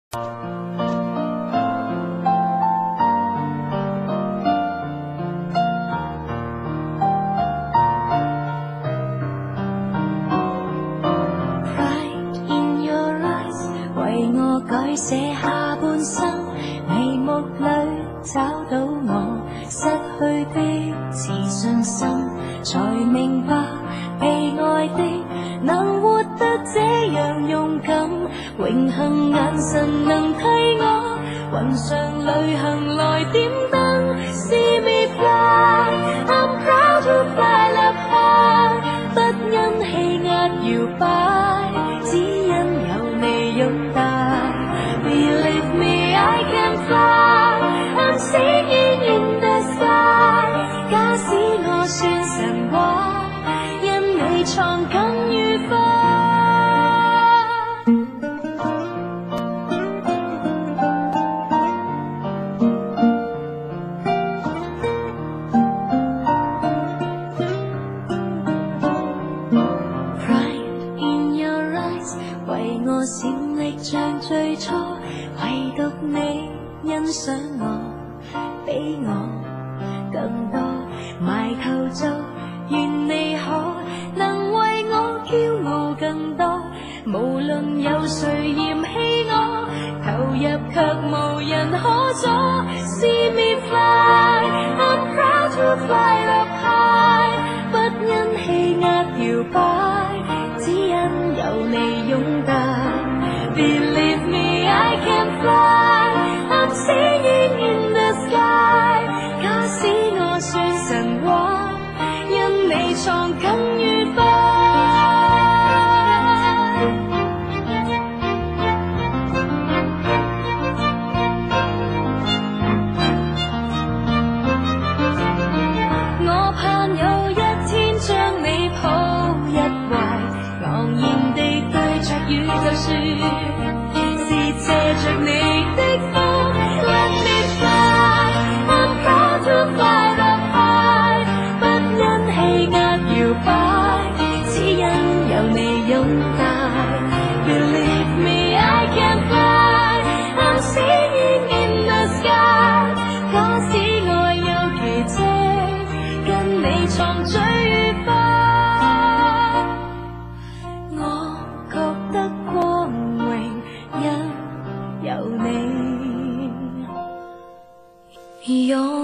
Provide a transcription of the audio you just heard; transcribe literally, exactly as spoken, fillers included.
改寫下半生，眉目裏找到我失去的自信心，才明白被愛的能活得這樣勇敢，榮幸眼神能替我雲上旅行來點燈。See me fly, I'm proud to fly up high， 不因氣壓搖擺，只因有你擁戴。Believe me, I can fly, I'm singing in the sky。 假使我算神話，因你創更愉快。Pride in your eyes， 為我閃力像最初。唯獨你欣賞我，比我更多，埋頭做，願你可能為我驕傲更多。無論有誰嫌棄我，投入卻無人可阻。See me fly, I'm proud to fly up high， 不因氣壓搖擺，只因有你擁戴。Believe me, I can fly, I'm singing in the sky。 假使我算神話，因你創更愉快。我盼有一天將你抱一懷，昂然地對着宇宙說，借着你的風 Let me fly, I'm proud to fly up high， 不因氣壓搖擺，只因有你擁戴。Believe me, I can fly, I'm singing in the sky。 假使愛有奇蹟，跟你創最愉快，我覺得光榮因有你擁